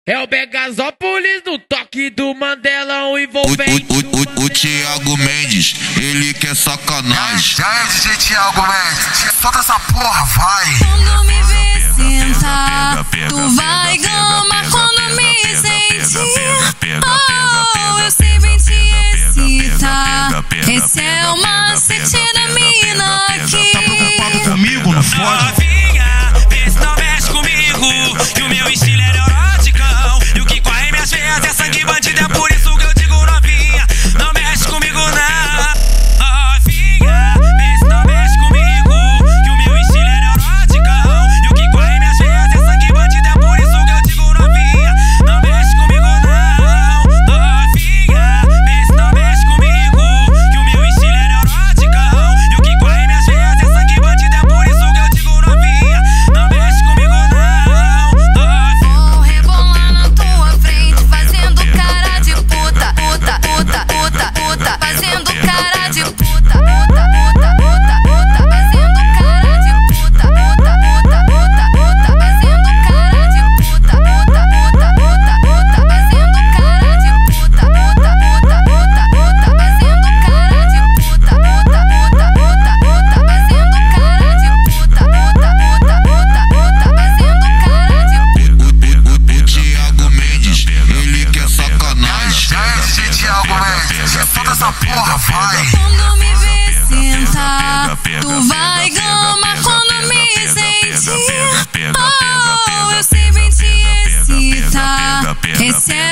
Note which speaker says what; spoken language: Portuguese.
Speaker 1: É o Begazopolis no toque do Mandelão envolvente.
Speaker 2: O Thiago Mendes, ele quer sacanagem.
Speaker 3: Já é DJ Thiago Mendes, solta essa porra, vai.
Speaker 4: Quando me vê sentar, tu vai gamar quando me sentir. Oh, eu sei bem te excitar. Esse é o macete da mina aqui.
Speaker 3: Tá preocupado comigo, não fode?
Speaker 5: Novinha, vê se não mexe comigo. E o meu estilo é neuroticão. E o que corre em minhas veias é sangue bandido. É por isso que eu digo novinha, não mexe comigo não. Novinha, vê se não mexe comigo. Que o meu estilo é neuroticão. E o que corre em minhas veias é sangue bandido. É por isso que eu digo novinha, não mexe comigo não. Novinha, vê se não mexe comigo. Que o meu estilo é neuroticão. E o que corre em minhas veias é sangue bandido. É por isso que eu digo novinha, não mexe comigo não.
Speaker 4: Vou rebolar na tua frente, fazendo cara de puta, puta, puta, puta, puta, fazendo cara de puta, puta, puta, puta, puta, fazendo cara de puta, puta, puta, puta, puta, fazendo cara de puta, puta, puta, puta, puta, fazendo cara de puta, puta, puta, puta, puta, fazendo cara de puta, puta, puta, puta, puta, fazendo cara de puta, puta, puta, puta, puta, fazendo cara de
Speaker 2: O Thiago Mendes, ele quer sacanagem.
Speaker 3: Já é DJ Thiago Mendes, solta essa porra, vai.
Speaker 4: Quando me vê sentar, tu vai gamar quando me sentir. Oh, eu sei bem te excitar. Esse é